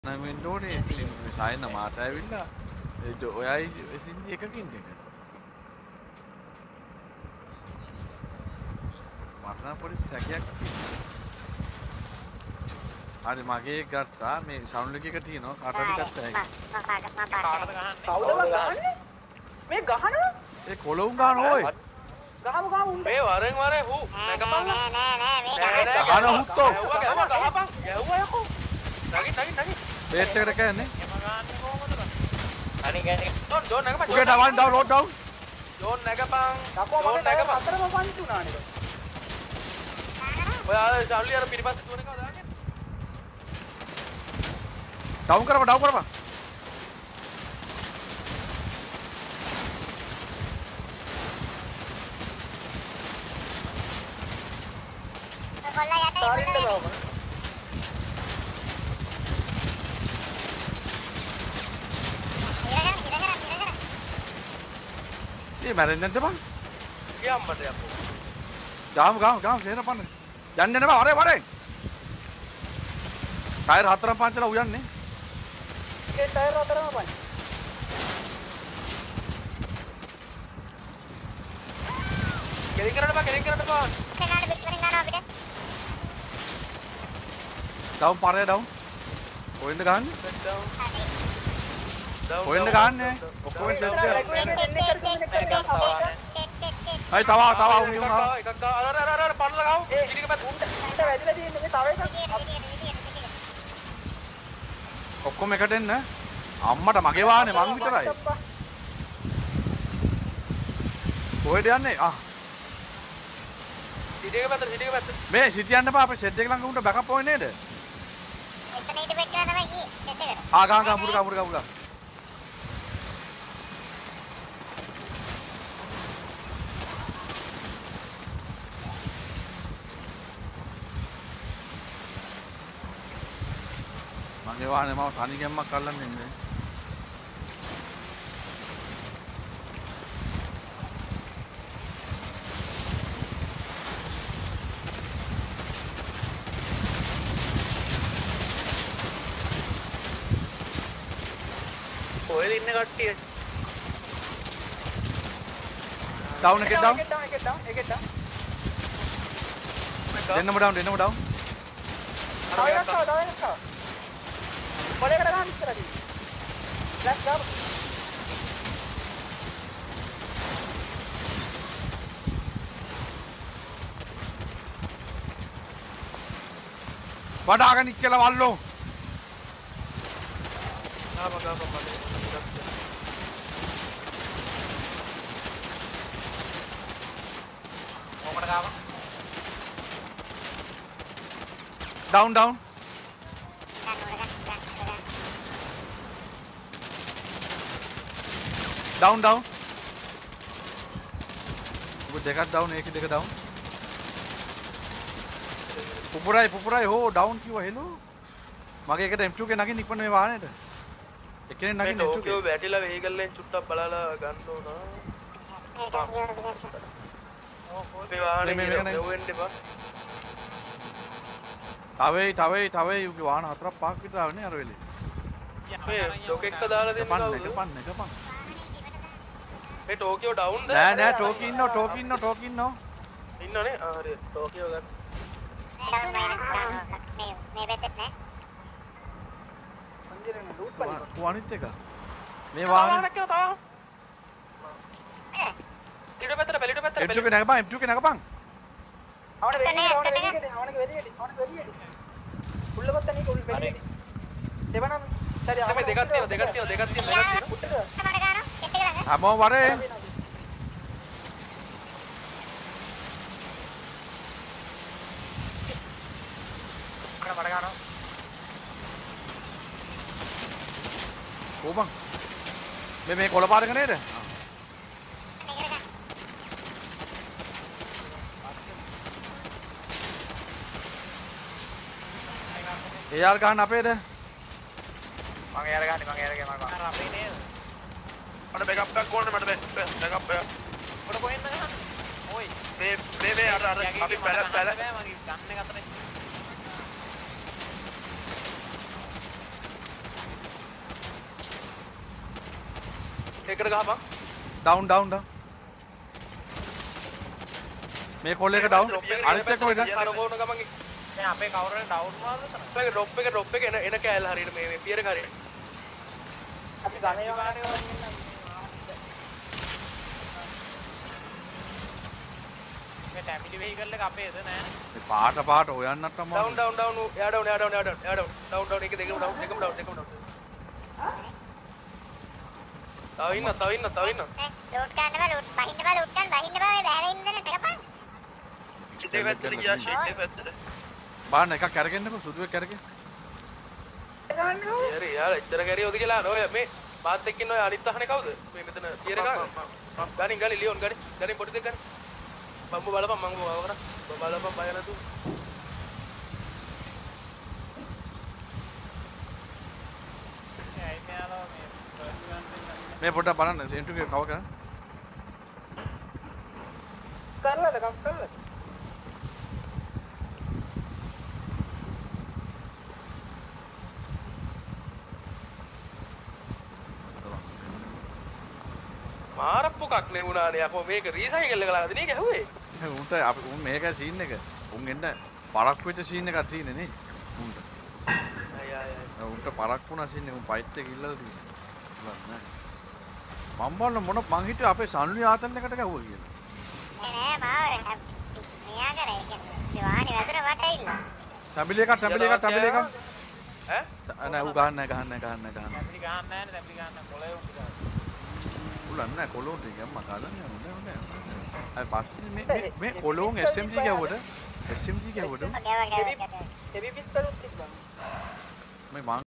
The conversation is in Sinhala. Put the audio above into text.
නම් වෙන්න ඕනේ සායන මාත ඇවිල්ලා ඔයයි සින්දි එකකින් දෙක මට නම් පොඩි සැකයක් තියෙනවා හරි මගේ ගත්තා මේ සවුන්ඩ් එකක තියෙනවා කාටද ගත්තා ඒක කාටද ගහන්නේ කවුද ගහන්නේ මේ ගහනවා ඒ කොළොවුන් ගහන ඕයි ගහමු මේ වරෙන් වරේ හු නැගපන් නෑ ගහන හුත්තෝ ගහපන් ගැහුවා යකෝ නගි බේට් එකට කෑන්නේ එම ගහන්නේ කොහමද අනේ ගන්නේ ඩෝන් නැගපන් උගේ ඩවුන් ලෝඩ් ඩවුන් ඩෝන් නැගපන් ඩෝන් නැගපන් අතරම පන්ති තුනානේ ඔය සල්ලි අර පිටිපස්සේ තුන එකව දාන්නේ ඩවුන් කරපන් තාරින්ද බව ඒ මැරෙන්නේ නැද්ද බං කියම්මට යපෝ ගාමු සේන පන්න යන්නේ නැහැ වරේ ටයර් හතරම පන්චලා උයන්නේ ඒ ටයර් හතරම පන්ච කෙලින් කරන්න බා කනාඩ පිටින් යනවා අපිට ඩවුන් පාරේ ඩවුන් කොහෙන්ද ගහන්නේ කොහෙන්ද ගහන්නේ ඔක්කොම සෙට් කරලා අය තව උන් යනවා එකක් ගා අර පල්ල ගාව ඉතිරික පැත්ත උන්ට වැදිලා තියෙන්නේ මේ තව එකක් ඔක්කොම එකට එන්න අම්මට මගේ වාහනේ මං විතරයි කොහෙද යන්නේ ඉතිරික පැත්ත මේ සිටියන්න බා අපේ සෙට් එක ළඟ උන්ට බෑකප් ඕනේ නේද එතන ඊට බෙක් කරලා තමයි ගියේ සෙට් එකට ගා මුරුගා මගේ වාහනේ මම තනි ගැම්මක් අල්ලන්න ඉන්නේ කොහෙද ඉන්නේ කට්ටිය ඩවුන් එකේ ඩවුන් දෙන්නම ඩවුන් තව එකක් පොලේකට ගන්න ඉස්සරදී ලැස් ගාව වඩාගෙන ඉක්කලා වල්ලෝ ගාව මලේ මොකට ගාව ඩවුන් ඔබ දෙකක් ඩවුන් ඒකේ දෙක ඩවුන් පුපුරයි හෝ ඩවුන් කිව්වා හෙලෝ මගේ එකට M2 එකේ නගින්න ඉක්මන මේ වාහනේට එකනේ නගින්න M2 එකේ බැටිලා වෙහිකල් එකෙන් චුට්ටක් බලලා ගන්න ඕන මේ වාහනේ මෙවෙන්න එපා තවයි උගේ වාහන හතරක් පහක් විතර ආවනේ අර වෙලේ මේ ටෝක් එක දාලා දෙන්න කවුද එකපන් මේ ටෝකියෝ ඩවුන්ද නෑ ටෝකි ඉන්නෝ ඉන්නනේ හරි ටෝකියෝ ගන්න මේ වෙතේ නෑ අන්දිරේ ලූට් පලි අනිත් එක මේ වාහනේ ඊට පැත්තට M2 එක නැගපන් අවනේ වෙලියට උල්ලපත්ත නීක උල් වෙලියට දෙවනම් සරි අපි දෙකක් තියෙනවා අමෝ වරේ මඩ ගන්නවා කොබන් මේ කොළ පාරක නේද එයාල් ගන්න අපේද මම එයාල ගන්නේ මම අර අපේ නේද මට බෑකප් එකක් ඕනේ මට බෑකප් එක පොඩ කොහෙන්ද ගන්න ඔයි මේ අර අපි පැල මගේ ගන්න එක අතරේ එකට ගහපන්. down. මේ කොල්ල එක down. අනිත් එක කොහෙද? අර ගෝන ගමන් දැන් අපේ කවුරු හරි ඩවුන් වුණාද එතන? අපේ drop එක එන කෑල්ල හරියට මේ පියර එක හරියට. අපි ගණේ වාරේ වලින් මේ ටැමිලි වෙහිකල් එක අපේද නෑ. මේ පාට හොයන්නත් තමයි. down එයා down එක දෙකම down. තව ඉන්න. ලූට් ගන්න බෑ ලූට් බහින්න බෑ බහින්න බෑ බෑලා ඉන්න දෙන්න ටකපන්. ඉතේ වැත්තට ගියා ෂීට් වැත්තට. බාන්න එකක් අරගෙන්නකො සුදු එක අරගෙන. යාර එච්චර කැරියෝද කියලා නෝ මේ මාත් එක්ක ඉන්න ඔය අනිත් අහනේ කවුද? මේ මෙතන පියර ගාන. ගනින් ලියෝන් ගනින් පොඩි දෙක ගන්න. මම බලපන් මම කරා. බලපන් බය නැතු. මේ පොඩ්ඩක් බලන්න එන්ට්‍රි එක කව කරන්න. කරලාද කම් කරලාද? මාරප්පුකක් නෙවුණානේ අපෝ මේක රීසයිකල් එක ලාද නේ ගැහුවේ. උන්ට අපි උන් මේක සීන් එක. උන් එන්න පරක් වෙච්ච සීන් එකක් තියෙන්නේ නේ. උන්ට. උන්ට පරක් වුණා සීන් එක උන් ෆයිට් එක ඉල්ලලා තියෙනවා. නෑ. මම බලන මොන මං හිතුවේ අපේ සනුලි ආතල් එකට ගැහුවා කියලා. නෑ මාව මෙයා කරේ කියන්නේ වාහනේ වතුර වට ඉන්න. ටැබිලි එකක්. ඈ? නෑ ඌ ගහන්න නෑ. තැම්පිලි ගහන්න නෑනේ කොලේ උන් ටික. උලන්න නෑ කොලෝන් ටික මම ගලන්නේ හොඳ. අය පස්සේ මේ කොලෝන් SMG ගැවුවට ගැව හෙවි පිස්තලුත් තිබ්බා. මේ මං